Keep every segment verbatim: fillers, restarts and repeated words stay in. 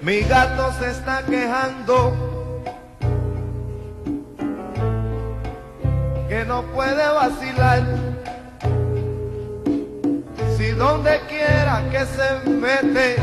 Mi gato se está quejando que no puede vacilar, si donde quiera que se mete.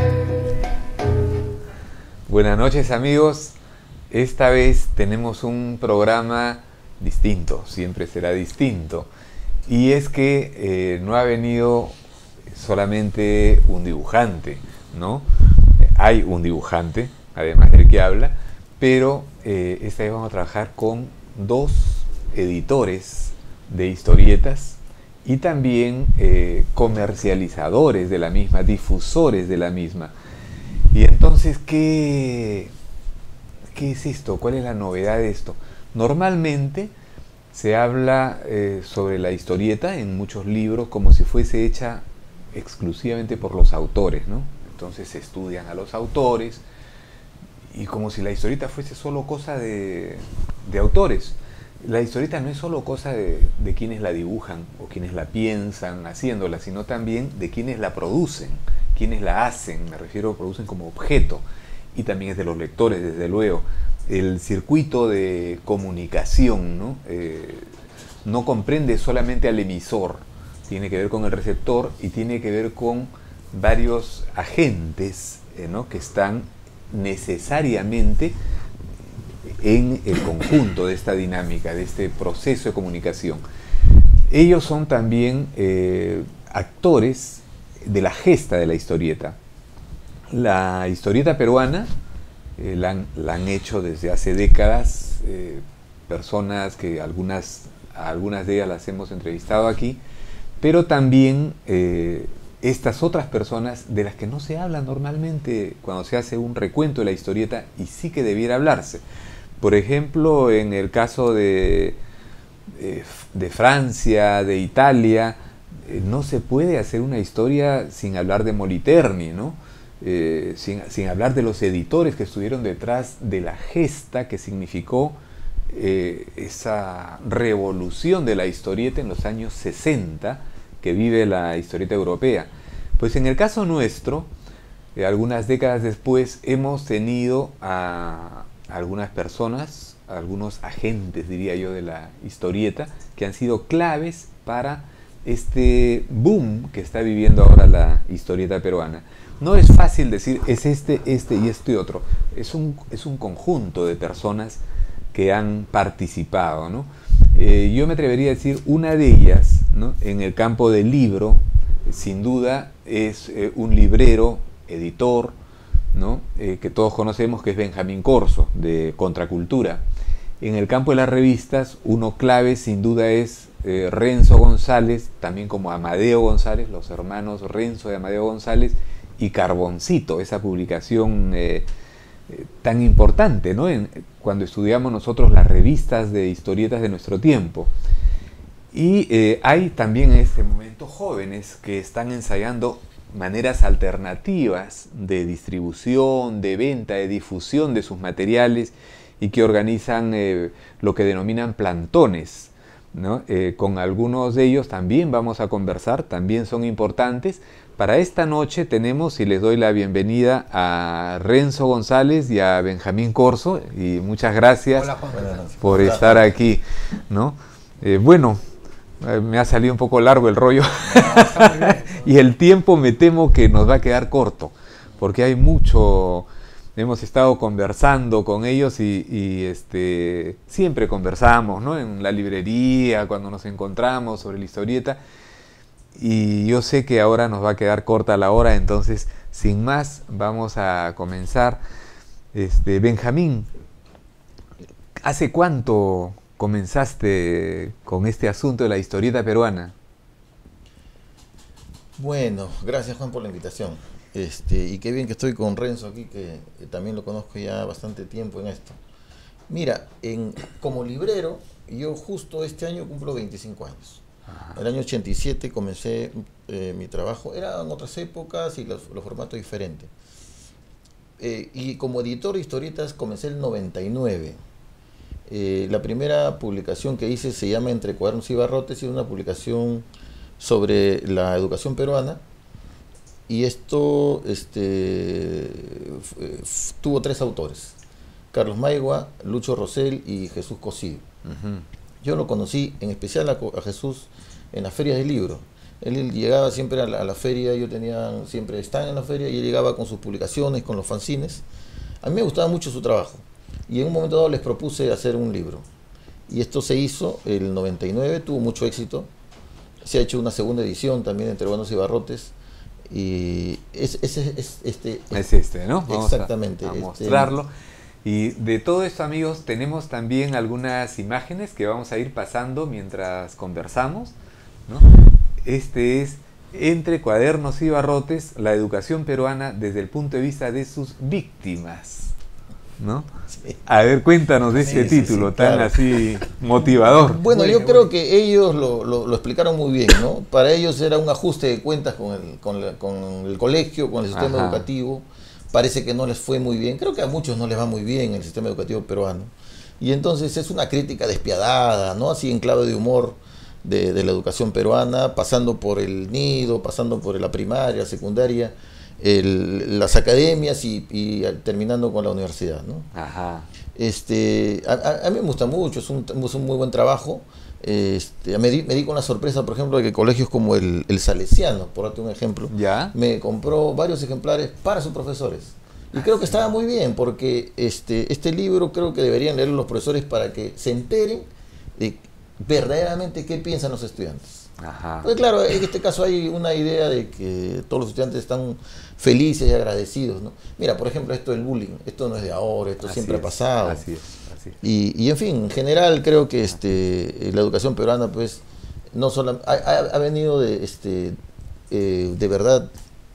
Buenas noches, amigos. Esta vez tenemos un programa distinto, siempre será distinto. Y es que eh, no ha venido solamente un dibujante, ¿no? Hay un dibujante, además del que habla, pero eh, esta vez vamos a trabajar con dos editores de historietas y también eh, comercializadores de la misma, difusores de la misma. Y entonces, ¿qué, qué es esto? ¿Cuál es la novedad de esto? Normalmente se habla eh, sobre la historieta en muchos libros como si fuese hecha exclusivamente por los autores, ¿no? Entonces se estudian a los autores y como si la historieta fuese solo cosa de, de autores. La historieta no es solo cosa de, de quienes la dibujan o quienes la piensan haciéndola, sino también de quienes la producen, quienes la hacen, me refiero, producen como objeto, y también es de los lectores, desde luego. El circuito de comunicación, ¿no? Eh, no comprende solamente al emisor, tiene que ver con el receptor y tiene que ver con varios agentes, eh, ¿no? que están necesariamente en el conjunto de esta dinámica, de este proceso de comunicación. Ellos son también eh, actores de la gesta de la historieta. La historieta peruana eh, la, han, la han hecho desde hace décadas eh, personas que algunas, algunas de ellas las hemos entrevistado aquí, pero también eh, estas otras personas de las que no se habla normalmente cuando se hace un recuento de la historieta y sí que debiera hablarse. Por ejemplo, en el caso de, de, de Francia, de Italia, eh, no se puede hacer una historia sin hablar de Moliterni, ¿no? Eh, sin, sin hablar de los editores que estuvieron detrás de la gesta que significó eh, esa revolución de la historieta en los años sesenta que vive la historieta europea. Pues en el caso nuestro, eh, algunas décadas después, hemos tenido a algunas personas, a algunos agentes, diría yo, de la historieta, que han sido claves para este boom que está viviendo ahora la historieta peruana. No es fácil decir, es este, este y este otro. Es un, es un conjunto de personas que han participado, ¿no? Eh, yo me atrevería a decir, una de ellas, ¿no? En el campo del libro, sin duda, es eh, un librero, editor, ¿no? Eh, que todos conocemos, que es Benjamín Corso, de Contracultura. En el campo de las revistas, uno clave, sin duda, es eh, Renzo González, también como Amadeo González, los hermanos Renzo y Amadeo González, y Carboncito, esa publicación eh, eh, tan importante, ¿no? En, cuando estudiamos nosotros las revistas de historietas de nuestro tiempo. Y eh, hay también en este momento jóvenes que están ensayando maneras alternativas de distribución, de venta, de difusión de sus materiales y que organizan eh, lo que denominan plantones, ¿no? Eh, con algunos de ellos también vamos a conversar, también son importantes. Para esta noche tenemos, y les doy la bienvenida a Renzo González y a Benjamín Corso, y muchas gracias Hola, por Hola. estar aquí, ¿no? Eh, bueno, eh, me ha salido un poco largo el rollo, no, y el tiempo me temo que nos va a quedar corto, porque hay mucho, hemos estado conversando con ellos y, y este, siempre conversamos, ¿no? En la librería, cuando nos encontramos sobre la historieta. Y yo sé que ahora nos va a quedar corta la hora, entonces, sin más, vamos a comenzar. Este, Benjamín, ¿hace cuánto comenzaste con este asunto de la historieta peruana? Bueno, gracias Juan por la invitación. Este, y qué bien que estoy con Renzo aquí, que, que también lo conozco ya bastante tiempo en esto. Mira, en, como librero, yo justo este año cumplo veinticinco años. En el año ochenta y siete comencé eh, mi trabajo, eran otras épocas y los, los formatos diferentes. Eh, y como editor de historietas comencé el noventa y nueve. Eh, la primera publicación que hice se llama Entre Cuadernos y Barrotes, y es una publicación sobre la educación peruana. y esto este, tuvo tres autores, Carlos Maigua, Lucho Rosell y Jesús Cosío. Uh-huh. Yo lo conocí en especial a, a Jesús en las ferias del libro. Él llegaba siempre a la, a la feria, yo tenía siempre stand en la feria, y él llegaba con sus publicaciones, con los fanzines. A mí me gustaba mucho su trabajo, y en un momento dado les propuse hacer un libro. Y esto se hizo en el noventa y nueve, tuvo mucho éxito. Se ha hecho una segunda edición también entre Buenos y Barrotes. Y es, es, es, es este, es este, ¿no? Vamos exactamente. A, a este, mostrarlo. Y de todo esto, amigos, tenemos también algunas imágenes que vamos a ir pasando mientras conversamos, ¿no? Este es Entre Cuadernos y Barrotes, la educación peruana desde el punto de vista de sus víctimas, ¿no? Sí. A ver, cuéntanos de ese sí, título sí, sí, tan claro. así motivador. Bueno, yo creo que ellos lo, lo, lo explicaron muy bien, ¿no? Para ellos era un ajuste de cuentas con el, con la, con el colegio, con el sistema Ajá. educativo. Parece que no les fue muy bien. Creo que a muchos no les va muy bien el sistema educativo peruano. Y entonces es una crítica despiadada, ¿no? Así en clave de humor de, de la educación peruana, pasando por el nido, pasando por la primaria, secundaria, el, las academias y, y terminando con la universidad, ¿no? Ajá. Este, a, a mí me gusta mucho, es un, es un muy buen trabajo. Este, me, di, me di con la sorpresa, por ejemplo, de que colegios como el, el Salesiano, por darte un ejemplo, ¿Ya? me compró varios ejemplares para sus profesores. Y creo que estaba muy bien, porque este, este libro creo que deberían leerlo los profesores para que se enteren de verdaderamente qué piensan los estudiantes. Ajá. Pues claro, en este caso hay una idea de que todos los estudiantes están felices y agradecidos, ¿no? Mira, por ejemplo, esto del bullying, esto no es de ahora, esto así siempre es, ha pasado. Así es, así es. Y, y en fin, en general creo que este, la educación peruana pues no solo ha, ha, ha venido de, este, eh, de verdad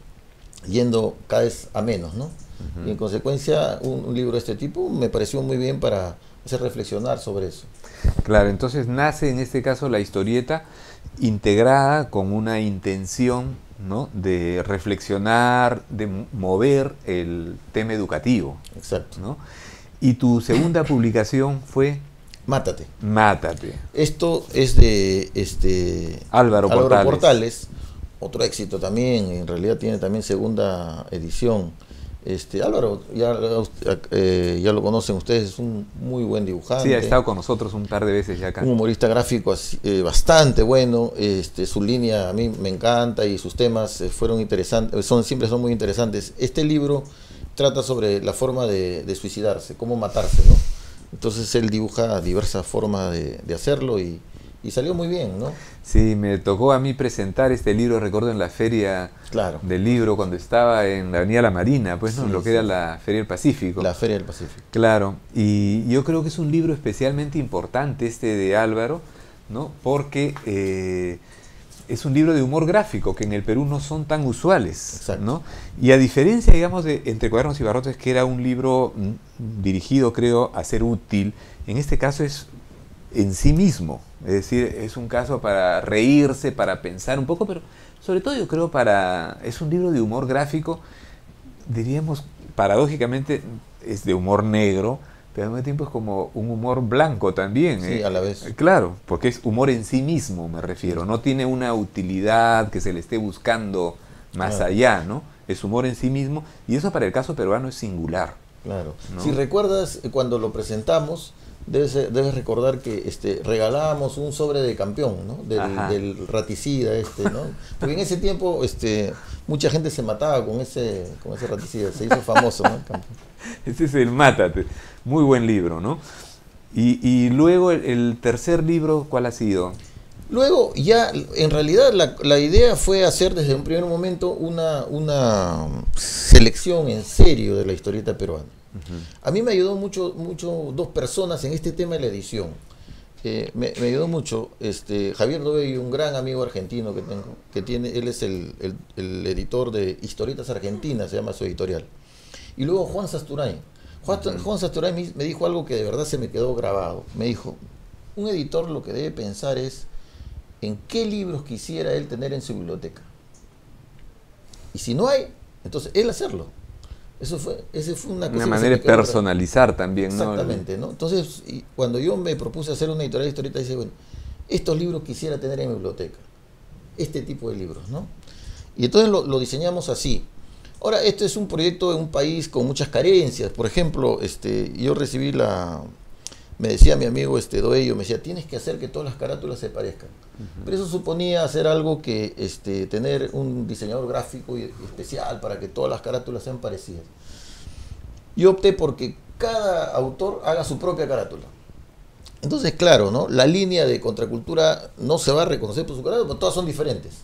yendo cada vez a menos, ¿no? Uh-huh. Y en consecuencia un, un libro de este tipo me pareció muy bien para hacer reflexionar sobre eso. Claro, entonces nace en este caso la historieta integrada con una intención, ¿no?, de reflexionar, de mover el tema educativo. Exacto. ¿No? Y tu segunda publicación fue Mátate. Mátate. Esto es de este Álvaro, Álvaro Portales. Portales, otro éxito también, en realidad tiene también segunda edición. Este, Álvaro, ya, eh, ya lo conocen ustedes, es un muy buen dibujante. Sí, ha estado con nosotros un par de veces ya acá. Un humorista gráfico eh, bastante bueno, este, su línea a mí me encanta y sus temas eh, fueron interesantes, son, siempre son muy interesantes. Este libro trata sobre la forma de, de suicidarse, cómo matarse, ¿no? Entonces él dibuja diversas formas de, de hacerlo y, y salió muy bien, ¿no? Sí, me tocó a mí presentar este libro, recuerdo, en la feria claro. del libro, cuando estaba en la Avenida La Marina, pues, ¿no? Sí, lo que sí. era la Feria del Pacífico. La Feria del Pacífico. Claro, y yo creo que es un libro especialmente importante este de Álvaro, ¿no? Porque eh, es un libro de humor gráfico, que en el Perú no son tan usuales. Exacto. ¿No? Y a diferencia, digamos, de Entre Cuadernos y Barrotes, que era un libro mm, dirigido, creo, a ser útil, en este caso es en sí mismo. Es decir, es un caso para reírse, para pensar un poco, pero sobre todo yo creo para... Es un libro de humor gráfico, diríamos, paradójicamente es de humor negro, pero al mismo tiempo es como un humor blanco también. Sí, ¿eh? a la vez. Claro, porque es humor en sí mismo, me refiero. No tiene una utilidad que se le esté buscando más claro. allá, ¿no? Es humor en sí mismo, y eso para el caso peruano es singular. Claro. ¿No? Si recuerdas, cuando lo presentamos, debes, debes recordar que este, regalábamos un sobre de campeón, ¿no? Del, del raticida este, ¿no? Porque en ese tiempo este, mucha gente se mataba con ese, con ese raticida, se hizo famoso, ¿no? Ese es el Mátate, muy buen libro, ¿no? Y, y luego el, el tercer libro, ¿cuál ha sido? Luego ya, en realidad la, la idea fue hacer desde un primer momento una, una selección en serio de la historieta peruana. Uh-huh. A mí me ayudó mucho, mucho dos personas en este tema de la edición. Eh, me, me ayudó mucho este, Javier Dobello, un gran amigo argentino que tengo, que tiene, él es el, el, el editor de Historietas Argentinas, se llama su editorial. Y luego Juan Sasturain. Juan, uh-huh. Juan Sasturain me, me dijo algo que de verdad se me quedó grabado. Me dijo, un editor lo que debe pensar es en qué libros quisiera él tener en su biblioteca. Y si no hay, entonces él hacerlo. Eso fue, esa fue una cosa. Una manera de personalizar también, ¿no? Exactamente, ¿no? Entonces, y cuando yo me propuse hacer una editorial de historietas, dice, bueno, estos libros quisiera tener en mi biblioteca. Este tipo de libros, ¿no? Y entonces lo, lo diseñamos así. Ahora, este es un proyecto de un país con muchas carencias. Por ejemplo, este, yo recibí la... Me decía mi amigo este Doello, me decía, tienes que hacer que todas las carátulas se parezcan. Uh-huh. Pero eso suponía hacer algo que, este, tener un diseñador gráfico y, especial para que todas las carátulas sean parecidas. Yo opté porque cada autor haga su propia carátula. Entonces, claro, ¿no? La línea de Contracultura no se va a reconocer por su carátula, porque todas son diferentes.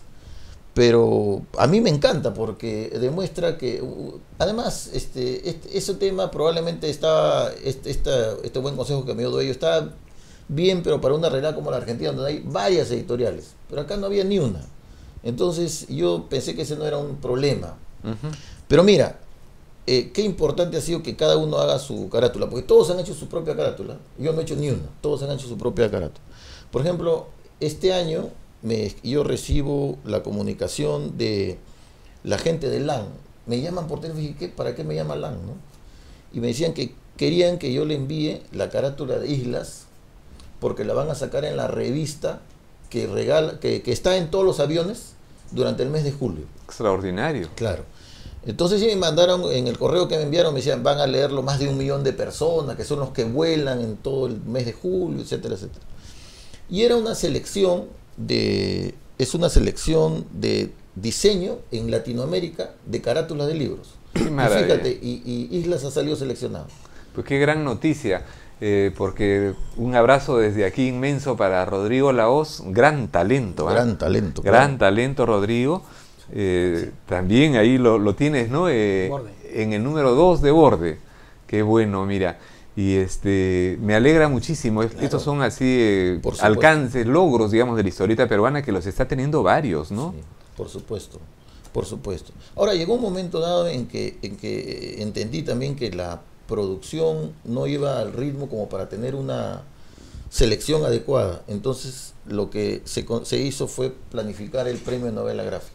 Pero a mí me encanta porque demuestra que, además, este, este, ese tema probablemente está, este, esta, este buen consejo que me dio Doello, está bien, pero para una realidad como la Argentina, donde hay varias editoriales, pero acá no había ni una. Entonces yo pensé que ese no era un problema. Uh-huh. Pero mira, eh, qué importante ha sido que cada uno haga su carátula, porque todos han hecho su propia carátula, yo no he hecho ni una, todos han hecho su propia carátula. Por ejemplo, este año... Me, yo recibo la comunicación de la gente de LAN. Me llaman por teléfono y dije, ¿qué? ¿Para qué me llama LAN? ¿No? Y me decían que querían que yo le envíe la carátula de Islas porque la van a sacar en la revista que, regala, que, que está en todos los aviones durante el mes de julio. Extraordinario. Claro. Entonces sí me mandaron, en el correo que me enviaron, me decían, van a leerlo más de un millón de personas, que son los que vuelan en todo el mes de julio, etcétera, etcétera. Y era una selección de, es una selección de diseño en Latinoamérica de carátulas de libros. Qué y maravilla. fíjate, y, y Islas ha salido seleccionado. Pues qué gran noticia, eh, porque un abrazo desde aquí inmenso para Rodrigo Lahoz, gran talento. Gran ¿eh? talento. Gran claro. talento, Rodrigo. Eh, sí. También ahí lo, lo tienes, ¿no? Eh, en el número dos de Borde. Qué bueno, mira. Y este me alegra muchísimo. Claro. Estos son así eh, alcances, logros, digamos, de la historieta peruana que los está teniendo varios, ¿no? Sí, por supuesto, por supuesto. Ahora, llegó un momento dado en que, en que entendí también que la producción no iba al ritmo como para tener una selección adecuada. Entonces, lo que se, se hizo fue planificar el premio de novela gráfica.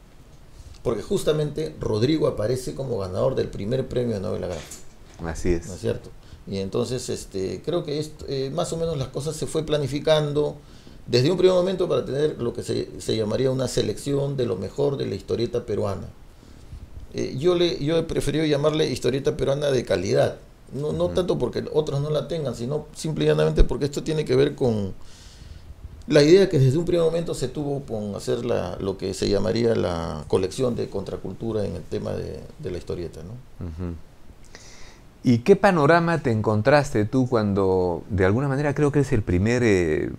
Porque justamente Rodrigo aparece como ganador del primer premio de novela gráfica. Así es. ¿No es cierto? Y entonces este, creo que esto, eh, más o menos las cosas se fue planificando desde un primer momento para tener lo que se, se llamaría una selección de lo mejor de la historieta peruana. Eh, yo, le, yo he preferido llamarle historieta peruana de calidad, no, no uh-huh. tanto porque otros no la tengan, sino simplemente porque esto tiene que ver con la idea que desde un primer momento se tuvo con hacer la, lo que se llamaría la colección de Contracultura en el tema de, de la historieta, ¿no? Uh-huh. ¿Y qué panorama te encontraste tú cuando, de alguna manera, creo que eres el primer eh,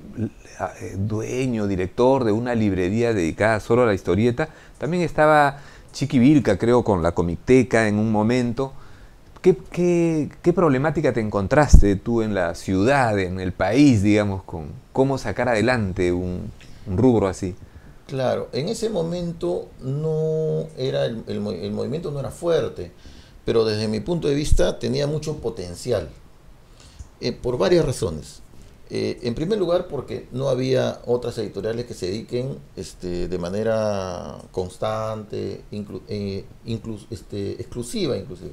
dueño, director de una librería dedicada solo a la historieta? También estaba Chiqui Vilca, creo, con la Comicteca en un momento. ¿Qué, qué, qué problemática te encontraste tú en la ciudad, en el país, digamos, con cómo sacar adelante un, un rubro así? Claro, en ese momento no era el, el, el movimiento no era fuerte, pero desde mi punto de vista tenía mucho potencial, eh, por varias razones. Eh, en primer lugar, porque no había otras editoriales que se dediquen este, de manera constante, inclu, eh, inclu, este, exclusiva inclusive,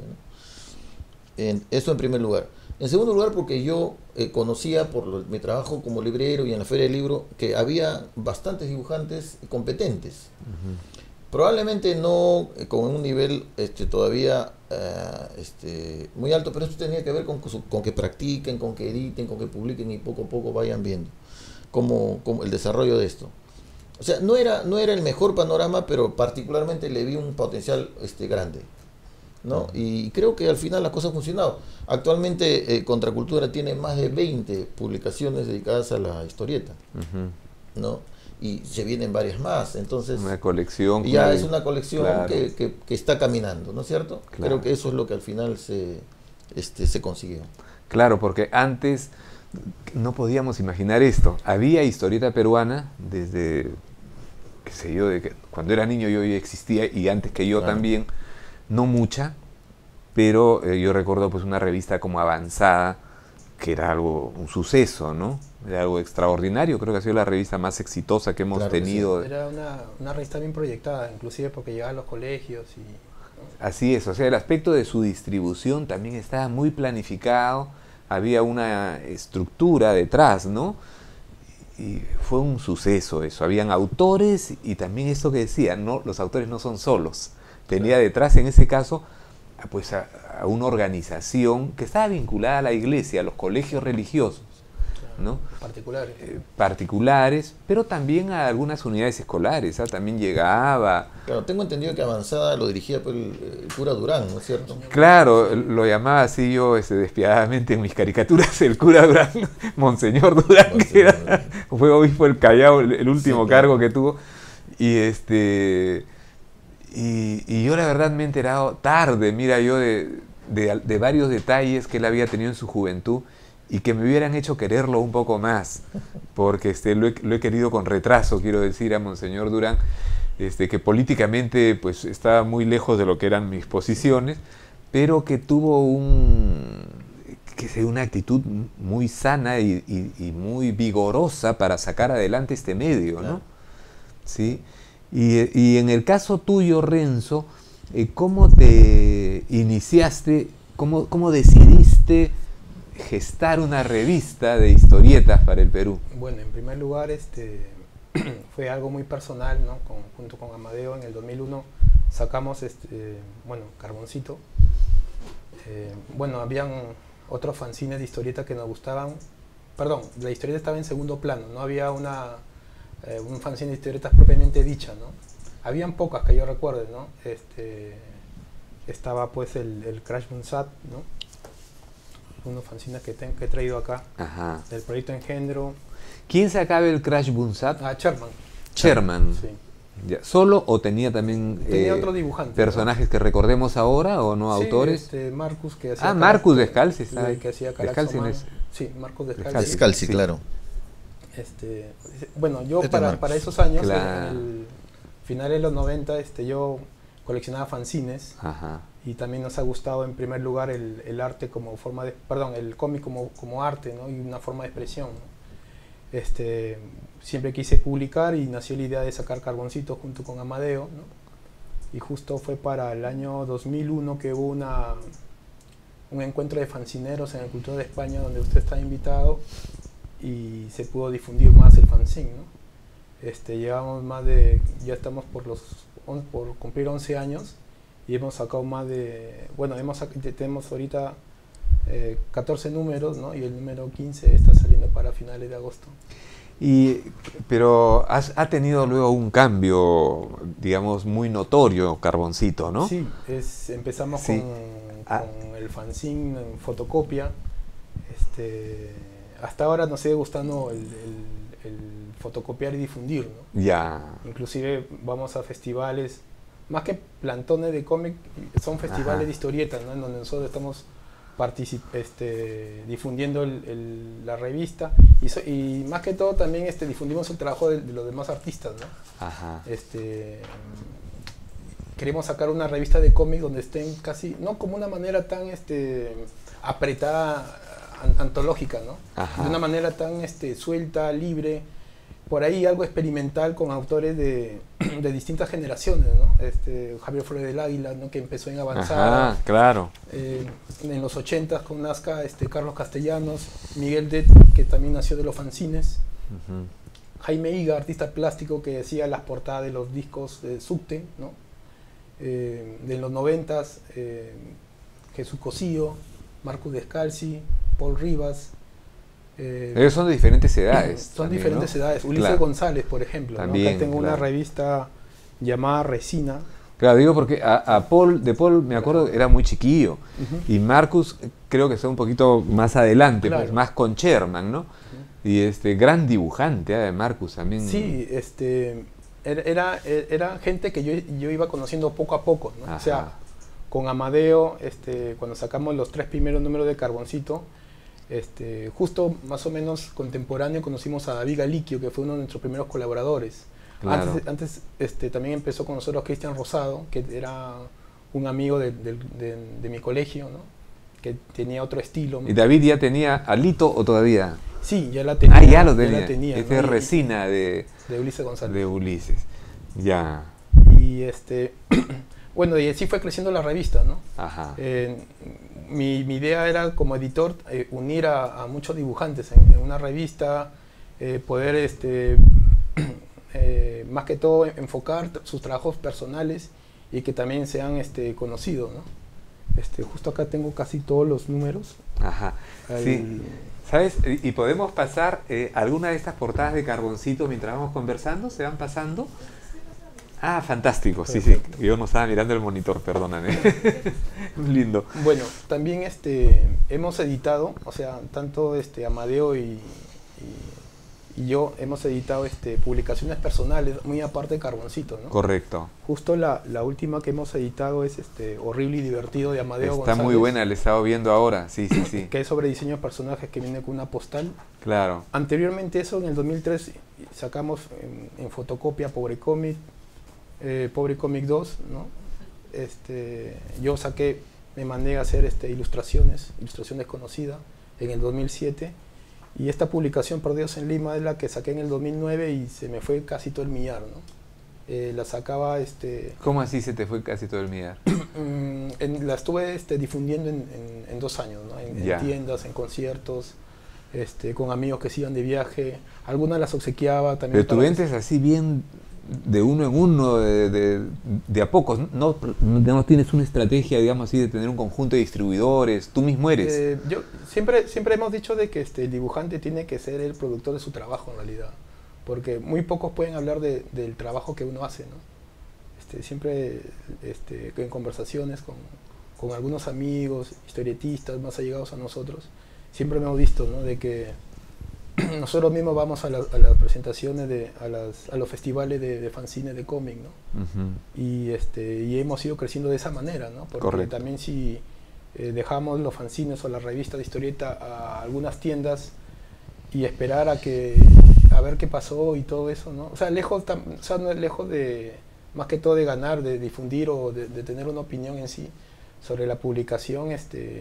¿no? En, eso en primer lugar. En segundo lugar, porque yo eh, conocía por lo, mi trabajo como librero y en la Feria del Libro que había bastantes dibujantes competentes. Uh-huh. Probablemente no eh, con un nivel este, todavía uh, este, muy alto, pero esto tenía que ver con, con que practiquen, con que editen, con que publiquen y poco a poco vayan viendo cómo, cómo el desarrollo de esto. O sea, no era, no era el mejor panorama, pero particularmente le vi un potencial este, grande, ¿no? Y creo que al final la cosa ha funcionado. Actualmente eh, Contracultura tiene más de veinte publicaciones dedicadas a la historieta, uh-huh. ¿no? Y se vienen varias más, entonces una colección, ya claro. Es una colección claro. que, que, que está caminando, ¿no es cierto? Claro. Creo que eso es lo que al final se, este, se consiguió. Claro, porque antes no podíamos imaginar esto. Había historieta peruana desde, qué sé yo, de que cuando era niño yo ya existía y antes que yo claro. también, no mucha, pero eh, yo recuerdo pues una revista como Avanzada, que era algo, un suceso, ¿no? Era algo extraordinario, creo que ha sido la revista más exitosa que hemos claro tenido. Que sí. Era una, una revista bien proyectada, inclusive porque llegaba a los colegios. Y, ¿no? Así es, o sea, el aspecto de su distribución también estaba muy planificado, había una estructura detrás, ¿no? y fue un suceso eso. Habían autores y también esto que decía, no, los autores no son solos. Tenía Claro. detrás, en ese caso, a, pues a, a una organización que estaba vinculada a la iglesia, a los colegios religiosos, ¿no? Particulares. Eh, particulares, pero también a algunas unidades escolares, ¿ah? También llegaba. Claro, tengo entendido que Avanzada lo dirigía por el, el cura Durán, ¿no es cierto? Claro, lo llamaba así yo este, despiadadamente en mis caricaturas, el cura Durán, Monseñor Durán, Monseñor que era, Durán. fue obispo del Callao, el, el último Sí, claro. cargo que tuvo. Y este y, y yo la verdad me he enterado tarde, mira yo, de, de, de varios detalles que él había tenido en su juventud y que me hubieran hecho quererlo un poco más, porque este, lo, he, lo he querido con retraso, quiero decir, a Monseñor Durán, este, que políticamente pues, estaba muy lejos de lo que eran mis posiciones, pero que tuvo un, que sé, una actitud muy sana y, y, y muy vigorosa para sacar adelante este medio, ¿no? Claro. ¿Sí? Y, y en el caso tuyo, Renzo, eh, ¿cómo te iniciaste, cómo, cómo decidiste gestar una revista de historietas para el Perú? Bueno, en primer lugar, este fue algo muy personal, ¿no? Con, junto con Amadeo en el dos mil uno sacamos, este, bueno, Carboncito. Eh, bueno, habían otros fanzines de historieta que nos gustaban. Perdón, la historieta estaba en segundo plano, no había una, eh, un fanzine de historietas propiamente dicha, ¿no? Habían pocas que yo recuerde, ¿no? Este, estaba pues el, el Crash Bunsat, ¿no? Unos fanzines que, ten, que he traído acá, Ajá. del proyecto Engendro. ¿Quién sacaba el Crash Bunsat? Ah, Sherman. Sherman. Sí. Ya. ¿Solo o tenía también Tenía eh, otro dibujante, personajes, ¿no?, que recordemos ahora o no, Sí, autores? Este, Marcus, que hacía Ah, Marcus Calax- Descalzi está que- ahí. que hacía Calax Descalzi Oman. no es- Sí, Marcus Descalzi. Descalzi. Descalzi, Sí. claro. Este, bueno, yo Este para, Marcus. para esos años, Claro. en el final de los noventa, este, yo coleccionaba fanzines Ajá. y también nos ha gustado en primer lugar el, el arte como forma de, perdón, el cómic como, como arte, ¿no? Y una forma de expresión, ¿no? Este, siempre quise publicar y nació la idea de sacar Carboncito junto con Amadeo, ¿no? Y justo fue para el año dos mil uno que hubo una, un encuentro de fanzineros en el Cultura de España donde usted está invitado y se pudo difundir más el fanzine, ¿no? Este, llevamos más de, ya estamos por los on, por cumplir once años y hemos sacado más de, bueno, hemos sac- tenemos ahorita eh, catorce números, ¿no? Y el número quince está saliendo para finales de agosto. Y, pero has, ha tenido luego un cambio, digamos, muy notorio, Carboncito, ¿no? Sí, es, empezamos Sí. con, Ah. con el fanzine en fotocopia. Este, hasta ahora nos sigue gustando el, el- el fotocopiar y difundir, ¿no? Ya. Inclusive vamos a festivales, más que plantones de cómic, son festivales Ajá. de historietas, ¿no? En donde nosotros estamos particip este, difundiendo el, el, la revista y, so, y más que todo también este, difundimos el trabajo de, de los demás artistas, ¿no? Ajá. Este, queremos sacar una revista de cómics donde estén casi, no como una manera tan este, apretada, an, antológica, ¿no? Ajá. De una manera tan este, suelta, libre, por ahí algo experimental con autores de, de distintas generaciones, ¿no? Este, Javier Flores del Águila, ¿no? Que empezó en Avanzada. Ajá, claro. Eh, en los ochentas con Nazca, este, Carlos Castellanos, Miguel Det, que también nació de los fanzines, Ujú. Jaime Higa, artista plástico que hacía las portadas de los discos de Subte, ¿no? Eh, de los noventas, eh, Jesús Cosío, Marcus Descalzi, Paul Rivas. eh, Ellos son de diferentes edades. son también, diferentes ¿no? edades. Ulises Claro. González, por ejemplo. ¿no? También, Acá tengo una claro. revista llamada Resina. Claro, digo porque a, a Paul, de Paul me acuerdo, era muy chiquillo. Ujú. Y Marcus eh, creo que está un poquito más adelante, Claro. pues, más con Sherman, ¿no? Y este gran dibujante, ¿eh? Marcus también. Sí, este, era, era, era gente que yo, yo iba conociendo poco a poco, ¿no? O sea, Ajá. con Amadeo, este, cuando sacamos los tres primeros números de Carboncito, este, justo más o menos contemporáneo conocimos a David Galiquio, que fue uno de nuestros primeros colaboradores. Claro. Antes, antes este, también empezó con nosotros Cristian Rosado, que era un amigo de, de, de, de mi colegio, ¿no? Que tenía otro estilo. ¿Y David ya tenía alito o todavía? Sí, ya la tenía. Ah, ya lo tenía. la tenía, Este ¿no? es Y- Resina de, de Ulises González. de Ulises. Ya. Y este, bueno, y así fue creciendo la revista, ¿no? Ajá. Eh, mi, mi idea era como editor eh, unir a, a muchos dibujantes en, en una revista, eh, poder este, eh, más que todo enfocar sus trabajos personales y que también sean este, conocidos, ¿no? Este, justo acá tengo casi todos los números. Ajá, Al, sí. ¿Sabes? Y podemos pasar eh, alguna de estas portadas de Carboncito mientras vamos conversando, ¿se van pasando? Ah, fantástico, sí, sí, yo no estaba mirando el monitor, perdóname. Lindo. Bueno, también este, hemos editado, o sea, tanto este, Amadeo y, y, y yo hemos editado este, publicaciones personales, muy aparte de Carboncito, ¿no? Correcto. Justo la, la última que hemos editado es este, Horrible y Divertido de Amadeo Está González. muy buena, la he estado viendo ahora, sí, sí, sí. Que es sobre diseño de personajes, que viene con una postal. Claro. Anteriormente eso, en el dos mil tres, sacamos en, en fotocopia Pobre Cómic, eh, Pobre Cómic dos, ¿no? Este, yo saqué, me mandé a hacer este, ilustraciones, ilustración desconocida, en el dos mil siete. Y esta publicación, Perdidos en Lima, es la que saqué en el dos mil nueve y se me fue casi todo el millar, ¿no? Eh, la sacaba... Este, ¿Cómo así se te fue casi todo el millar? en, la estuve este, difundiendo en, en, en dos años, ¿no? En, en tiendas, en conciertos, este, con amigos que se iban de viaje. Algunas las obsequiaba también. Pero tú vendes así bien de uno en uno, de, de, de a pocos. No, no tienes una estrategia, digamos así, de tener un conjunto de distribuidores. Tú mismo eres. Eh, yo, siempre, siempre hemos dicho de que este, el dibujante tiene que ser el productor de su trabajo en realidad. Porque muy pocos pueden hablar de, del trabajo que uno hace, ¿no? Este, siempre este, en conversaciones con, con algunos amigos, historietistas más allegados a nosotros, siempre hemos visto, ¿no? De que nosotros mismos vamos a, la, a las presentaciones, de, a, las, a los festivales de, de fanzine de cómic, ¿no? Uh-huh. y, este, y hemos ido creciendo de esa manera, ¿no? Porque Correcto. También si eh, dejamos los fanzines o las revistas de historieta a algunas tiendas y esperar a que a ver qué pasó y todo eso, ¿no? O sea, lejos, o sea, no es lejos de, más que todo de ganar, de difundir o de, de tener una opinión en sí sobre la publicación, este,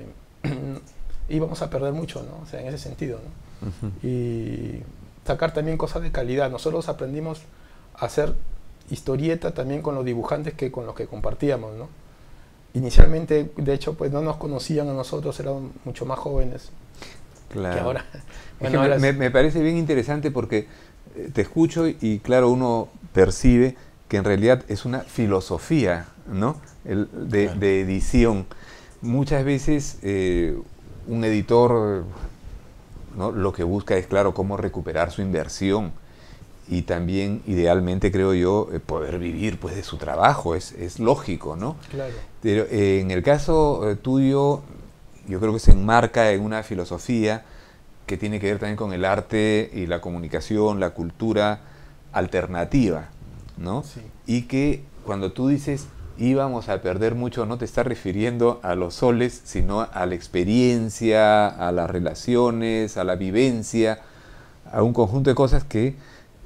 íbamos a perder mucho, ¿no? O sea, en ese sentido, ¿no? Uh-huh. Y sacar también cosas de calidad. Nosotros aprendimos a hacer historieta también con los dibujantes que con los que compartíamos, ¿no? Inicialmente, de hecho, pues no nos conocían a nosotros, eran mucho más jóvenes. Claro. Que ahora, bueno, es que ahora me, me parece bien interesante porque te escucho y claro, uno percibe que en realidad es una filosofía, ¿no? El, de, claro. de edición. Muchas veces eh, un editor, ¿no? Lo que busca es, claro, cómo recuperar su inversión y también, idealmente, creo yo, eh, poder vivir pues de su trabajo, es, es lógico, ¿no? Claro. Pero eh, en el caso eh, tuyo, yo creo que se enmarca en una filosofía que tiene que ver también con el arte y la comunicación, la cultura alternativa, ¿no? Sí. Y que cuando tú dices íbamos a perder mucho, no te estás refiriendo a los soles, sino a la experiencia, a las relaciones, a la vivencia, a un conjunto de cosas que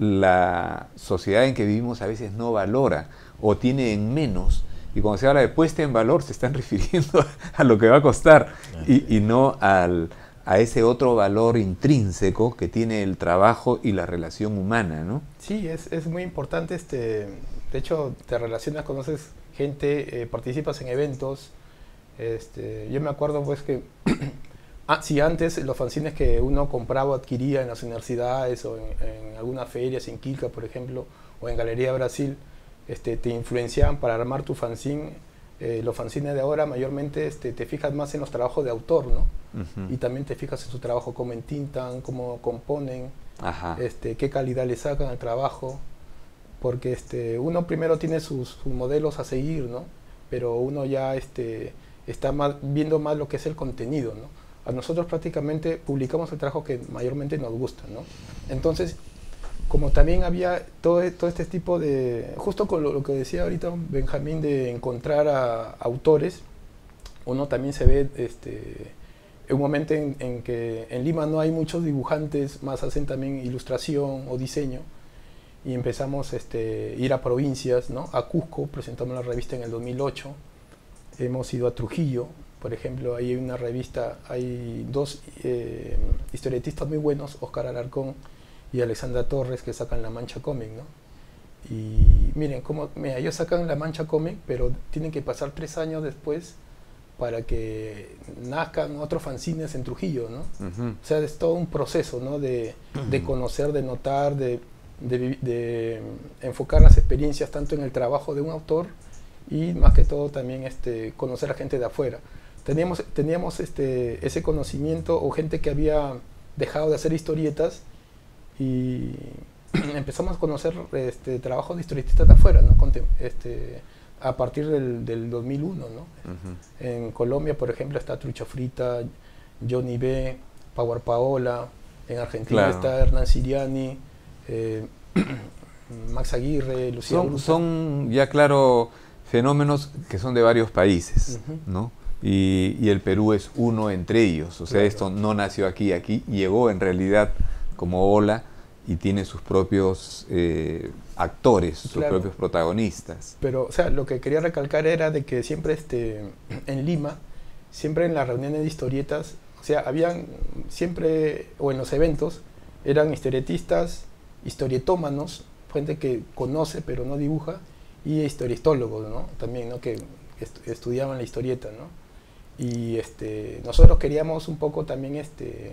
la sociedad en que vivimos a veces no valora o tiene en menos. Y cuando se habla de puesta en valor, se están refiriendo a lo que va a costar y, y no al, a ese otro valor intrínseco que tiene el trabajo y la relación humana, ¿no? Sí, es, es muy importante. Este, de hecho, te relacionas, conoces gente, eh, participas en eventos. Este, yo me acuerdo pues que ah, si antes los fanzines que uno compraba o adquiría en las universidades o en, en algunas ferias, en Quilca, por ejemplo, o en Galería Brasil, Este, te influenciaban para armar tu fanzine. Eh, los fanzines de ahora mayormente este, te fijas más en los trabajos de autor, ¿no? Uh-huh. Y también te fijas en su trabajo, cómo entintan, cómo componen, Ajá. este, qué calidad le sacan al trabajo, porque este, uno primero tiene sus, sus modelos a seguir, ¿no? Pero uno ya este, está más, viendo más lo que es el contenido, ¿no? A nosotros prácticamente publicamos el trabajo que mayormente nos gusta, ¿no? Entonces, como también había todo, todo este tipo de, justo con lo, lo que decía ahorita Benjamín, de encontrar a, a autores, uno también se ve este, en un momento en, en que en Lima no hay muchos dibujantes, más hacen también ilustración o diseño, y empezamos a este, ir a provincias, ¿no? A Cusco, presentamos la revista en el dos mil ocho, hemos ido a Trujillo, por ejemplo, ahí hay una revista, hay dos eh, historietistas muy buenos, Oscar Alarcón y Alexandra Torres, que sacan La Mancha Cómic, ¿no? Y miren, cómo, mira, ellos sacan La Mancha Cómic, pero tienen que pasar tres años después para que nazcan otros fanzines en Trujillo, ¿no? Uh-huh. O sea, es todo un proceso, ¿no? De, de conocer, de notar, de, de, de enfocar las experiencias tanto en el trabajo de un autor y más que todo también este, conocer a gente de afuera. Teníamos, teníamos este, ese conocimiento o gente que había dejado de hacer historietas y empezamos a conocer este, trabajos de historietistas de afuera, ¿no? Con, este, a partir del, del dos mil uno, ¿no? Uh-huh. En Colombia, por ejemplo, está Trucha Frita, Johnny B, Power Paola. En Argentina claro. está Hernán Siriani, eh, Max Aguirre, Lucía son, son ya claro fenómenos que son de varios países, uh-huh. ¿no? Y, y el Perú es uno entre ellos. O sea, claro. esto no nació aquí, aquí llegó en realidad como ola y tiene sus propios eh, actores, sus claro. propios protagonistas. Pero, o sea, lo que quería recalcar era de que siempre este, en Lima, siempre en las reuniones de historietas, o sea, habían siempre, o en los eventos, eran historietistas, historietómanos, gente que conoce pero no dibuja, y historietólogos, ¿no? También, ¿no? Que est- estudiaban la historieta, ¿no? Y este, nosotros queríamos un poco también este,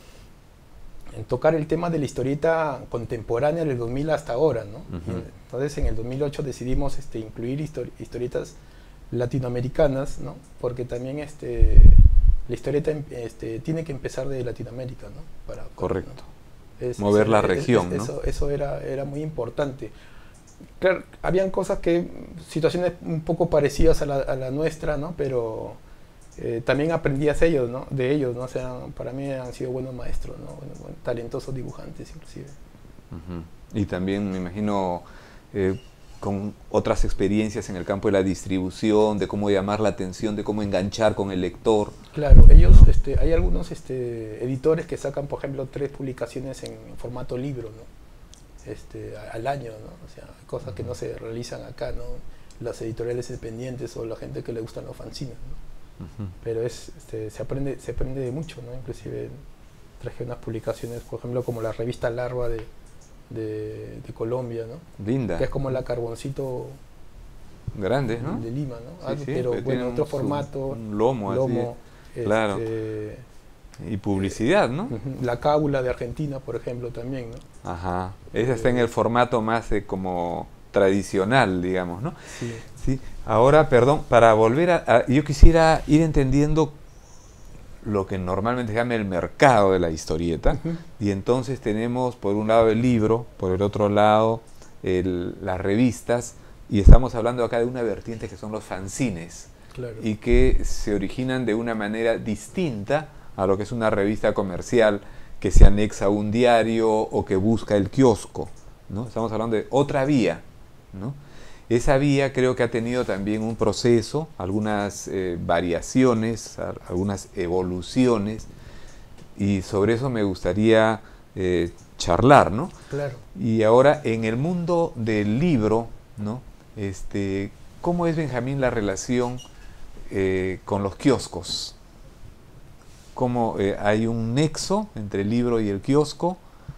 en tocar el tema de la historieta contemporánea del dos mil hasta ahora, ¿no? Uh-huh. Entonces en el dos mil ocho decidimos este, incluir histori- historietas latinoamericanas, ¿no? Porque también este, la historieta este, tiene que empezar de Latinoamérica, ¿no? Para, Correcto. ¿no? Es, mover es, la es, región, es, ¿no? Eso, eso era, era muy importante. Claro, habían cosas que, situaciones un poco parecidas a la, a la nuestra, ¿no? Pero eh, también aprendías ellos, ¿no? De ellos, ¿no? O sea, para mí han sido buenos maestros, ¿no? Bueno, bueno, talentosos dibujantes, inclusive. Uh-huh. Y también me imagino eh, con otras experiencias en el campo de la distribución, de cómo llamar la atención, de cómo enganchar con el lector. Claro, ellos, ¿no? este, hay algunos este, editores que sacan, por ejemplo, tres publicaciones en, en formato libro, ¿no? Este, al año, ¿no? O sea, cosas uh-huh. que no se realizan acá, ¿no? Las editoriales independientes o la gente que le gustan los fanzines, ¿no? Uh-huh. Pero es, este, se aprende, se aprende de mucho, ¿no? Inclusive traje unas publicaciones, por ejemplo, como la revista Larva de, de, de Colombia, ¿no? Linda. Que es como la Carboncito grande, ¿no? De Lima, ¿no? Sí, ah, sí, pero bueno, otro su, formato, un lomo, lomo así. Este, claro. Y publicidad, ¿no? La Cábula de Argentina, por ejemplo, también, ¿no? Ajá. Esa está en el formato más eh, como tradicional, digamos, ¿no? Sí. Sí. Ahora, perdón, para volver a, a... Yo quisiera ir entendiendo lo que normalmente se llama el mercado de la historieta. Uh-huh. Y entonces tenemos, por un lado, el libro, por el otro lado, el, las revistas, y estamos hablando acá de una vertiente que son los fanzines. Claro. Y que se originan de una manera distinta a lo que es una revista comercial que se anexa a un diario o que busca el kiosco, ¿no? Estamos hablando de otra vía, ¿no? Esa vía creo que ha tenido también un proceso, algunas eh, variaciones, a, algunas evoluciones, y sobre eso me gustaría eh, charlar, ¿no? Claro. Y ahora, en el mundo del libro, ¿no? Este, ¿cómo es, Benjamín, la relación eh, con los kioscos? ¿Cómo eh, hay un nexo entre el libro y el kiosco?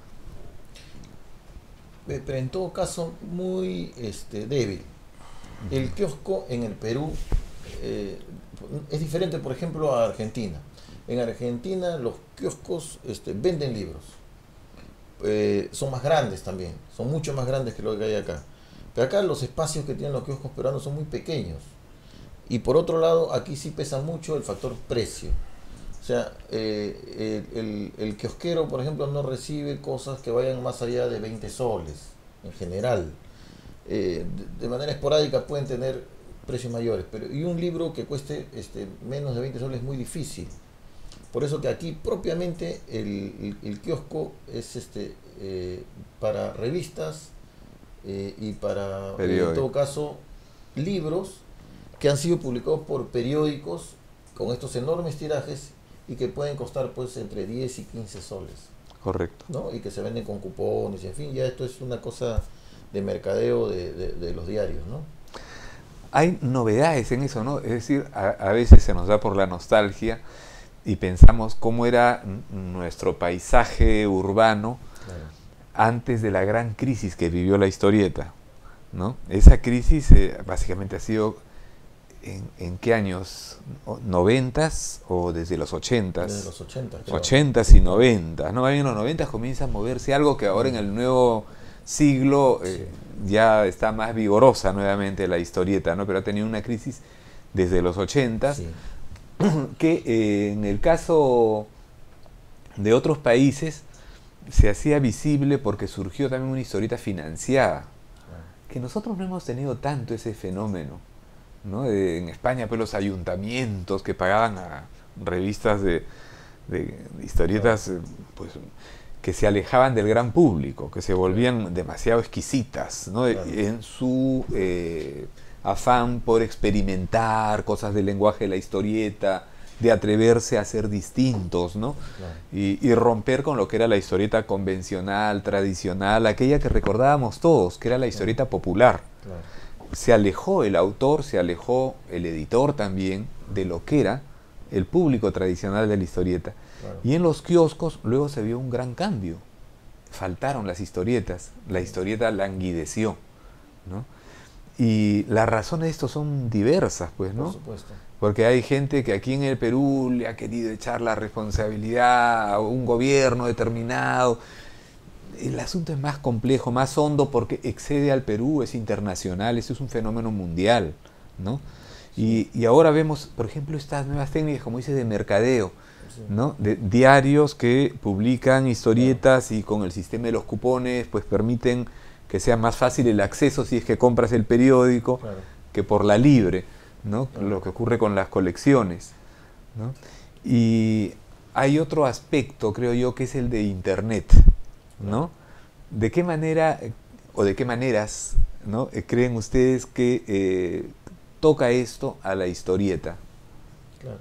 Pero en todo caso muy este, débil. El kiosco en el Perú eh, es diferente, por ejemplo, a Argentina. En Argentina los kioscos este, venden libros. Eh, son más grandes también, son mucho más grandes que lo que hay acá. Pero acá los espacios que tienen los kioscos peruanos son muy pequeños. Y por otro lado, aquí sí pesa mucho el factor precio. O sea, eh, el, el, el kiosquero, por ejemplo, no recibe cosas que vayan más allá de veinte soles, en general. Eh, de, de manera esporádica pueden tener precios mayores, pero y un libro que cueste este, menos de veinte soles es muy difícil. Por eso que aquí propiamente el, el, el kiosco es este eh, para revistas eh, y para, eh, en todo caso, libros que han sido publicados por periódicos con estos enormes tirajes y que pueden costar pues entre diez y quince soles. Correcto. ¿No? Y que se venden con cupones, y en fin, ya esto es una cosa de mercadeo de, de, de los diarios, ¿no? Hay novedades en eso, ¿no? Es decir, a, a veces se nos da por la nostalgia y pensamos cómo era nuestro paisaje urbano claro. antes de la gran crisis que vivió la historieta, ¿no? Esa crisis eh, básicamente ha sido ¿En, en qué años? ¿Noventas o desde los ochentas? Desde los ochentas. Ochentas y noventas, ¿no? En los noventas comienza a moverse algo que ahora en el nuevo siglo eh, sí. ya está más vigorosa nuevamente la historieta, ¿no? Pero ha tenido una crisis desde los ochentas, sí. que eh, en el caso de otros países se hacía visible porque surgió también una historieta financiada, que nosotros no hemos tenido tanto ese fenómeno, ¿no? De, en España, pues los ayuntamientos que pagaban a revistas de, de, de historietas, pues, que se alejaban del gran público, que se volvían demasiado exquisitas, ¿no? Claro. En su eh, afán por experimentar cosas del lenguaje de la historieta, de atreverse a ser distintos, ¿no? Claro. Y, y romper con lo que era la historieta convencional, tradicional, aquella que recordábamos todos, que era la historieta popular. Claro. Se alejó el autor, se alejó el editor también de lo que era el público tradicional de la historieta. Claro. Y en los kioscos luego se vio un gran cambio. Faltaron las historietas, la historieta languideció, ¿no? Y las razones de esto son diversas, pues, ¿no? Por supuesto. Porque hay gente que aquí en el Perú le ha querido echar la responsabilidad a un gobierno determinado. El asunto es más complejo, más hondo, porque excede al Perú, es internacional, eso es un fenómeno mundial, ¿no? Sí. Y, y ahora vemos, por ejemplo, estas nuevas técnicas, como dices, de mercadeo, sí. ¿no? De diarios que publican historietas, claro. y con el sistema de los cupones, pues permiten que sea más fácil el acceso si es que compras el periódico, claro. que por la libre, ¿no? Claro. Lo que ocurre con las colecciones, ¿no? Y hay otro aspecto, creo yo, que es el de Internet, ¿no? ¿De qué manera o de qué maneras, ¿no? creen ustedes que eh, toca esto a la historieta? Claro.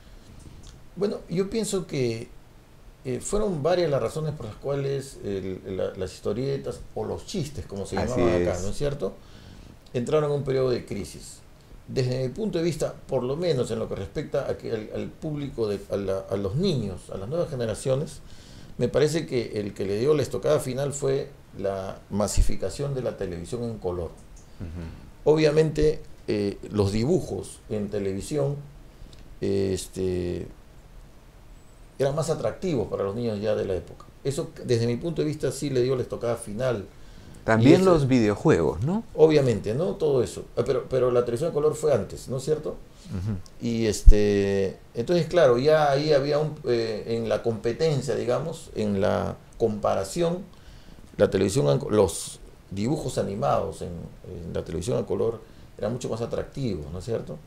Bueno, yo pienso que eh, fueron varias las razones por las cuales el, la, las historietas o los chistes, como se llamaban acá, ¿no es cierto?, entraron en un periodo de crisis. Desde mi punto de vista, por lo menos en lo que respecta a que al, al público, de, a, la, a los niños, a las nuevas generaciones, me parece que el que le dio la estocada final fue la masificación de la televisión en color. Uh-huh. Obviamente, eh, los dibujos en televisión eh, este, eran más atractivos para los niños ya de la época. Eso, desde mi punto de vista, sí le dio la estocada final. También ese, los videojuegos, ¿no? Obviamente, ¿no? Todo eso. Pero, pero la televisión en color fue antes, ¿no es cierto? Uh-huh. Y este, entonces, claro, ya ahí había un, eh, en la competencia, digamos, en la comparación, la televisión, los dibujos animados en, en la televisión a color eran mucho más atractivos, ¿no es cierto?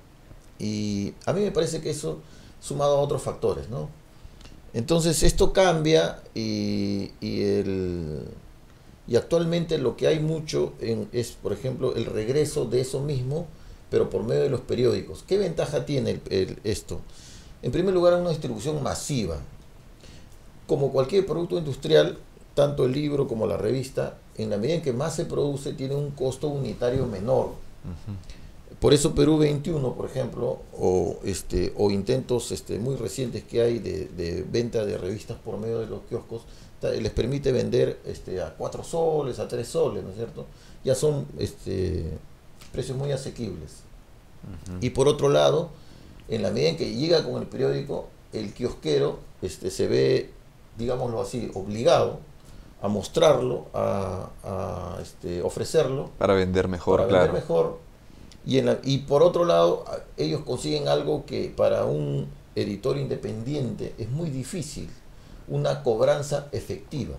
Y a mí me parece que eso, sumado a otros factores, ¿no? Entonces esto cambia y, y el... Y actualmente lo que hay mucho en, es, por ejemplo, el regreso de eso mismo, pero por medio de los periódicos. ¿Qué ventaja tiene el, el, esto? En primer lugar, una distribución masiva. Como cualquier producto industrial, tanto el libro como la revista, en la medida en que más se produce, tiene un costo unitario menor. Uh-huh. Por eso Perú veintiuno, por ejemplo, o, este, o intentos este, muy recientes que hay de, de venta de revistas por medio de los kioscos, les permite vender este, a cuatro soles, a tres soles, ¿no es cierto? Ya son este, precios muy asequibles. Uh-huh. Y por otro lado, en la medida en que llega con el periódico, el kiosquero este, se ve, digámoslo así, obligado a mostrarlo, a, a este, ofrecerlo. Para vender mejor, para claro. vender mejor. Y, en la, y por otro lado, ellos consiguen algo que para un editor independiente es muy difícil: una cobranza efectiva,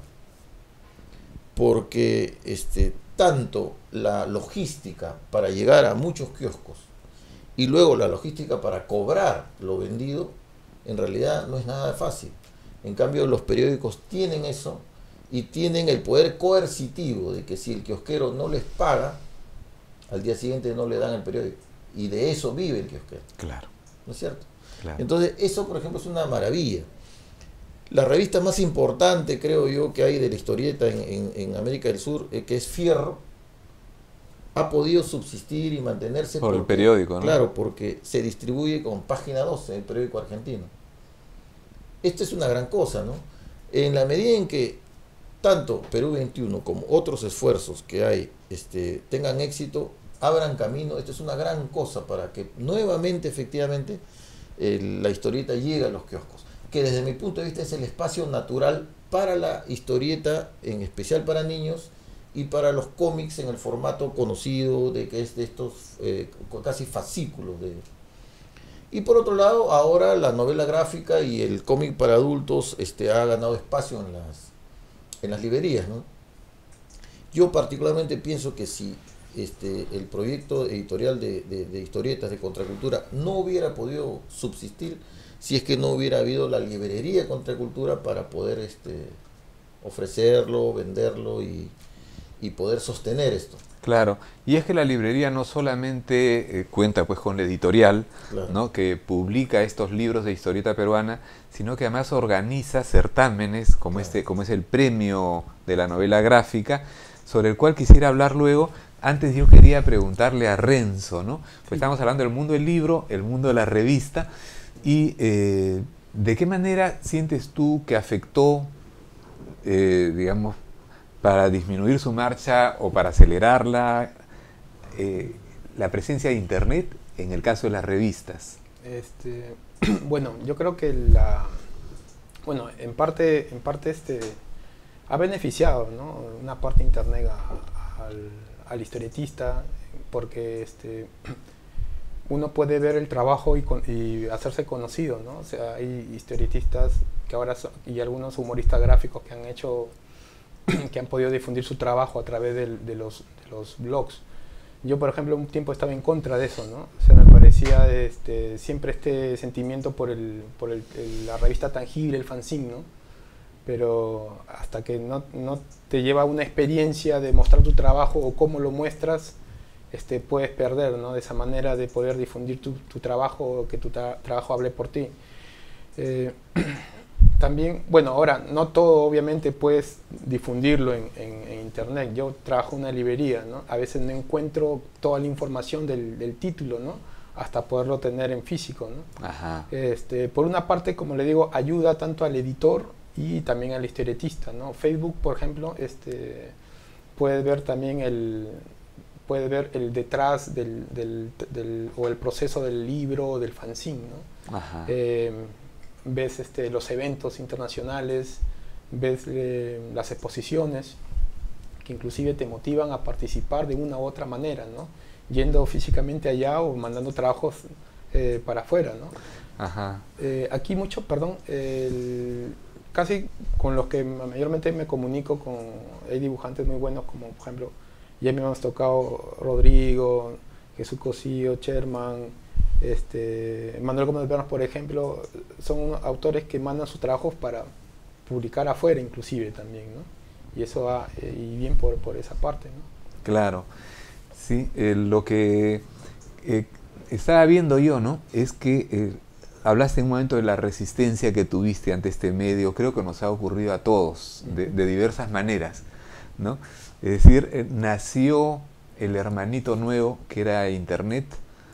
porque este, tanto la logística para llegar a muchos kioscos y luego la logística para cobrar lo vendido, en realidad no es nada fácil. En cambio, los periódicos tienen eso y tienen el poder coercitivo de que si el kiosquero no les paga, al día siguiente no le dan el periódico, y de eso vive el kiosquero. Claro. ¿No es cierto? Claro. Entonces, eso, por ejemplo, es una maravilla. La revista más importante, creo yo, que hay de la historieta en, en, en América del Sur, eh, que es Fierro, ha podido subsistir y mantenerse por porque, el periódico, ¿no? Claro, porque se distribuye con Página doce, el periódico argentino. Esto es una gran cosa, ¿no? En la medida en que tanto Perú veintiuno como otros esfuerzos que hay este, tengan éxito, abran camino. Esto es una gran cosa para que nuevamente, efectivamente, eh, la historieta llegue a los kioscos, que desde mi punto de vista es el espacio natural para la historieta, en especial para niños, y para los cómics en el formato conocido de que es de estos eh, casi fascículos de... Y por otro lado, ahora la novela gráfica y el cómic para adultos este, ha ganado espacio en las, en las librerías, ¿no? Yo particularmente pienso que si este, el proyecto editorial de, de, de historietas de Contracultura no hubiera podido subsistir, si es que no hubiera habido la librería Contracultura para poder este, ofrecerlo, venderlo y y poder sostener esto. Claro, y es que la librería no solamente eh, cuenta pues con la editorial, claro, ¿no?, que publica estos libros de historieta peruana, sino que además organiza certámenes como, claro, este, como es el premio de la novela gráfica, sobre el cual quisiera hablar luego. Antes yo quería preguntarle a Renzo, ¿no? Pues estamos hablando del mundo del libro, el mundo de la revista, y eh, ¿de qué manera sientes tú que afectó, eh, digamos, para disminuir su marcha o para acelerarla, eh, la presencia de Internet en el caso de las revistas? Este, bueno, yo creo que la, bueno, en parte, en parte este, ha beneficiado, ¿no?, una parte Internet a, a, al, al historietista, porque este, uno puede ver el trabajo y, con, y hacerse conocido, ¿no? O sea, hay historietistas que ahora son, y algunos humoristas gráficos que han hecho que han podido difundir su trabajo a través de, de, los, de los blogs. Yo, por ejemplo, un tiempo estaba en contra de eso, ¿no? O sea, me parecía este, siempre este sentimiento por, el, por el, el, la revista tangible, el fanzine, ¿no? Pero hasta que no, no te lleva una experiencia de mostrar tu trabajo o cómo lo muestras, este, puedes perder, ¿no?, de esa manera de poder difundir tu, tu trabajo, que tu tra trabajo hable por ti. Eh, También, bueno, ahora, no todo obviamente puedes difundirlo en, en, en internet. Yo trabajo en una librería, ¿no? A veces no encuentro toda la información del, del título, ¿no?, hasta poderlo tener en físico, ¿no? Ajá. Este, por una parte, como le digo, ayuda tanto al editor y también al historietista, ¿no? Facebook, por ejemplo, este, puedes ver también el, puedes ver el detrás del, del, del, o el proceso del libro, del fanzine, ¿no? Ajá. Eh, ves este, los eventos internacionales, ves eh, las exposiciones, que inclusive te motivan a participar de una u otra manera, ¿no?, yendo físicamente allá o mandando trabajos eh, para afuera, ¿no? Ajá. Eh, aquí mucho, perdón, el, casi con los que mayormente me comunico con, hay dibujantes muy buenos como por ejemplo, ya me hemos tocado Rodrigo, Jesús Cosío, Sherman, Este, Manuel Gómez Bernos, por ejemplo, son autores que mandan sus trabajos para publicar afuera inclusive también, ¿no? Y eso va, eh, y bien por, por esa parte, ¿no? Claro, sí, eh, lo que eh, estaba viendo yo, ¿no?, es que eh, hablaste en un momento de la resistencia que tuviste ante este medio. Creo que nos ha ocurrido a todos, de, de diversas maneras, ¿no? Es decir, eh, nació el hermanito nuevo que era Internet,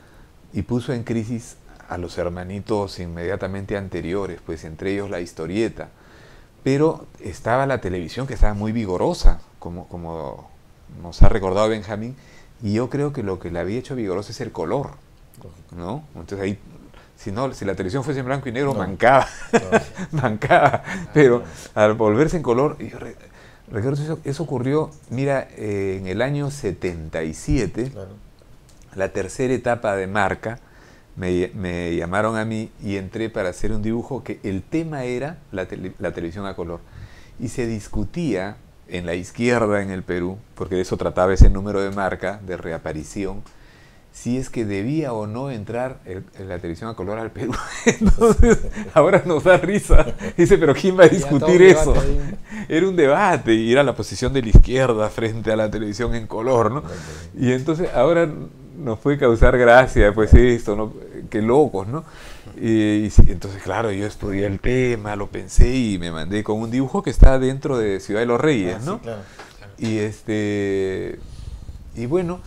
y puso en crisis a los hermanitos inmediatamente anteriores, pues entre ellos la historieta. Pero estaba la televisión, que estaba muy vigorosa, como, como nos ha recordado Benjamín, y yo creo que lo que la había hecho vigorosa es el color, ¿no? Entonces ahí, si no, si la televisión fuese en blanco y negro, no, mancaba, no. mancaba, pero al volverse en color, yo re, recuerdo eso, eso ocurrió, mira, eh, en el año setenta y siete, claro, la tercera etapa de Marca, me, me llamaron a mí y entré para hacer un dibujo que el tema era la, tele, la televisión a color. Y se discutía en la izquierda en el Perú, porque de eso trataba ese número de Marca, de reaparición, si es que debía o no entrar el, la televisión a color al Perú. Entonces, ahora nos da risa. Dice, pero ¿quién va a discutir eso? Era un debate y era la posición de la izquierda frente a la televisión en color, ¿no? Y entonces ahora nos puede causar gracia, pues esto, ¿no? Qué locos, ¿no? Y, y entonces, claro, yo estudié el tema, lo pensé y me mandé con un dibujo que está dentro de Ciudad de los Reyes, ah, ¿no? Sí, claro, claro. Y este, y bueno,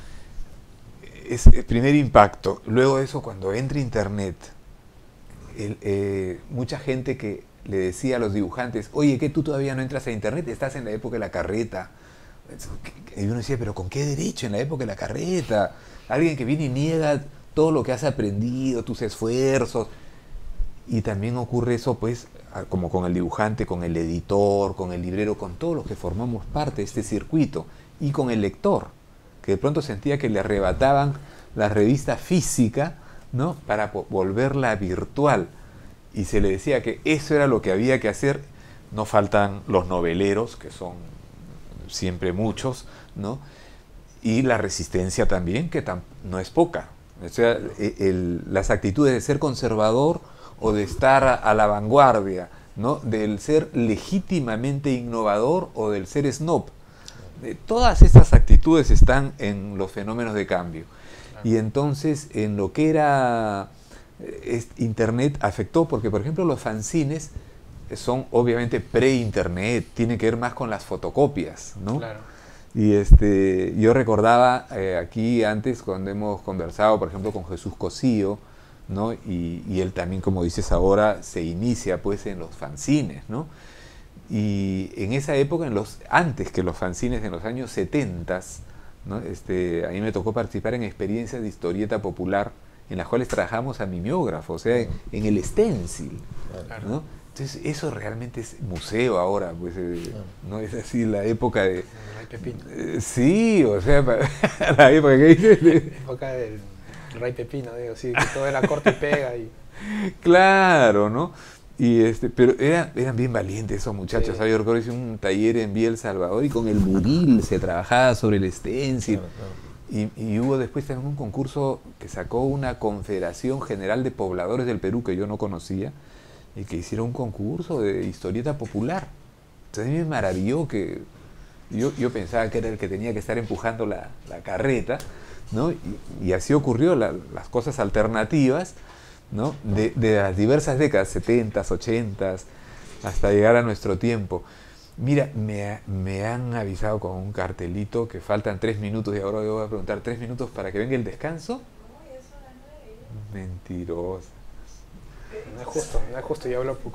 es el primer impacto. Luego de eso, cuando entra Internet, el, eh, mucha gente que le decía a los dibujantes, oye, que tú todavía no entras a Internet, estás en la época de la carreta, Y uno decía, pero ¿con qué derecho en la época de la carreta? Alguien que viene y niega todo lo que has aprendido, tus esfuerzos. Y también ocurre eso, pues, como con el dibujante, con el editor, con el librero, con todos los que formamos parte de este circuito, y con el lector, que de pronto sentía que le arrebataban la revista física, ¿no?, para volverla virtual. Y se le decía que eso era lo que había que hacer. No faltan los noveleros, que son siempre muchos, ¿no? Y la resistencia también, que no es poca. O sea, el, el, las actitudes de ser conservador o de estar a, a la vanguardia, ¿no?, del ser legítimamente innovador o del ser snob. De, todas estas actitudes están en los fenómenos de cambio. Claro. Y entonces, en lo que era eh, Internet afectó, porque por ejemplo los fanzines son obviamente pre-internet, tienen que ver más con las fotocopias, ¿no? Claro. Y este, yo recordaba eh, aquí antes, cuando hemos conversado, por ejemplo, con Jesús Cosío, ¿no? Y, y él también, como dices ahora, se inicia pues en los fanzines, ¿no? Y en esa época, en los, antes que los fanzines, en los años setenta, ¿no?, este, a mí me tocó participar en experiencias de historieta popular, en las cuales trabajamos a mimeógrafo, o sea, en, en el stencil, claro, ¿no? Entonces, eso realmente es museo ahora, pues, eh, claro, no es así la época de... Ray Pepino. Eh, sí, o sea, la época que dices... La época del Ray Pepino, digo, sí, que todo era corte y pega y... Claro, ¿no? Y este, pero era, eran bien valientes esos muchachos. Sí. Yo recuerdo hice un taller en Vía El Salvador y con el buril se trabajaba sobre el stencil. Claro, claro. Y, y hubo después también un concurso que sacó una Confederación General de Pobladores del Perú que yo no conocía, y que hiciera un concurso de historieta popular. Entonces a mí me maravilló que yo, yo pensaba que era el que tenía que estar empujando la, la carreta, ¿no? Y, y así ocurrió, la, las cosas alternativas, ¿no?, de, de las diversas décadas, setentas, ochentas, hasta llegar a nuestro tiempo. Mira, me, me han avisado con un cartelito que faltan tres minutos y ahora yo voy a preguntar, ¿tres minutos para que venga el descanso? Mentirosa. No es justo, no es justo, yo hablo poco.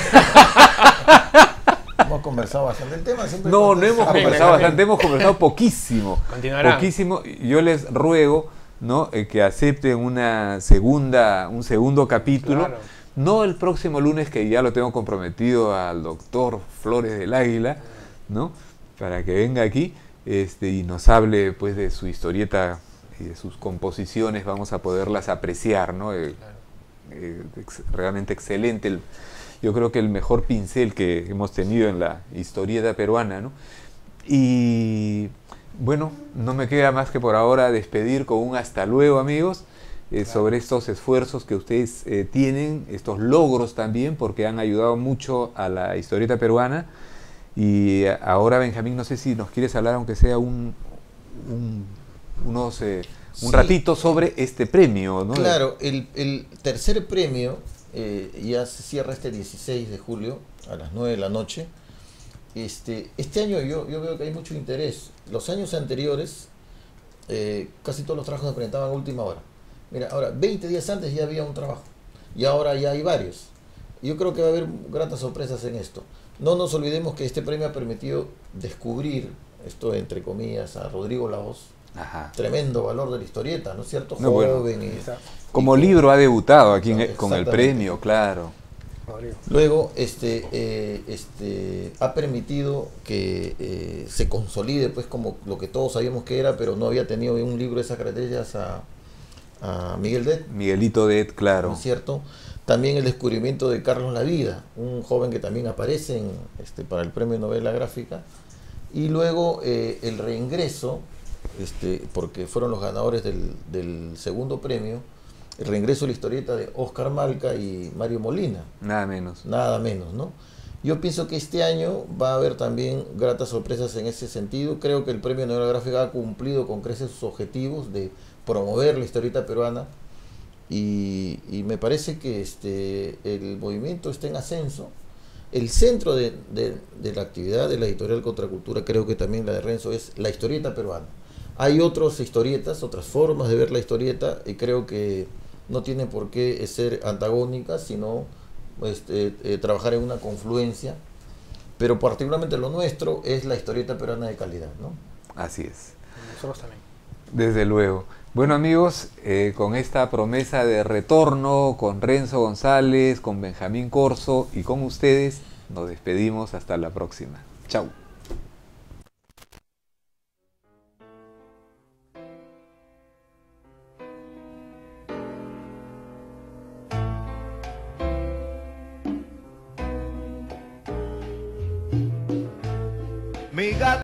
Hemos conversado bastante el tema. Siempre no, no hemos ah, conversado bastante, hemos conversado poquísimo. Continuará. Poquísimo. Yo les ruego, ¿no?, eh, que acepten una segunda, un segundo capítulo. Claro. No el próximo lunes, que ya lo tengo comprometido al doctor Flores del Águila, ¿no?, para que venga aquí este, y nos hable pues de su historieta y de sus composiciones, vamos a poderlas apreciar, ¿no? Eh, Claro. Eh, ex, realmente excelente. El, yo creo que el mejor pincel que hemos tenido en la historieta peruana, ¿no? Y bueno, no me queda más que por ahora despedir con un hasta luego, amigos, eh, claro, sobre estos esfuerzos que ustedes eh, tienen, estos logros también, porque han ayudado mucho a la historieta peruana. Y ahora, Benjamín, no sé si nos quieres hablar, aunque sea un, un unos... Eh, un sí. ratito sobre este premio, ¿no? Claro, el, el tercer premio eh, ya se cierra este dieciséis de julio a las nueve de la noche. Este, este año yo, yo veo que hay mucho interés. Los años anteriores, eh, casi todos los trabajos se presentaban a última hora. Mira, ahora, veinte días antes ya había un trabajo y ahora ya hay varios. Yo creo que va a haber gratas sorpresas en esto. No nos olvidemos que este premio ha permitido descubrir, esto entre comillas, a Rodrigo Lahoz. Ajá. Tremendo valor de la historieta, ¿no es cierto? No, Joven bueno, y, como y libro con, ha debutado aquí en, con el premio, claro. Luego este, eh, este ha permitido que eh, se consolide pues como lo que todos sabíamos que era, pero no había tenido un libro de esas características a, a Miguel Det. Miguelito Det, claro. ¿No es cierto? También el descubrimiento de Carlos Lavida, un joven que también aparece en, este, para el premio de novela gráfica. Y luego eh, el reingreso, Este, porque fueron los ganadores del, del segundo premio, el reingreso de la historieta de Oscar Malca y Mario Molina. Nada menos. Nada menos, ¿no? Yo pienso que este año va a haber también gratas sorpresas en ese sentido. Creo que el premio de novela gráfica ha cumplido con creces sus objetivos de promover la historieta peruana y, y me parece que este, el movimiento está en ascenso. El centro de, de, de la actividad de la editorial Contracultura, creo que también la de Renzo, es la historieta peruana. Hay otras historietas, otras formas de ver la historieta y creo que no tiene por qué ser antagónicas, sino este, eh, trabajar en una confluencia. pero particularmente lo nuestro es la historieta peruana de calidad, ¿no? Así es. Nosotros también. Desde luego. Bueno amigos, eh, con esta promesa de retorno con Renzo González, con Benjamín Corso y con ustedes, nos despedimos hasta la próxima. Chau. Mi gato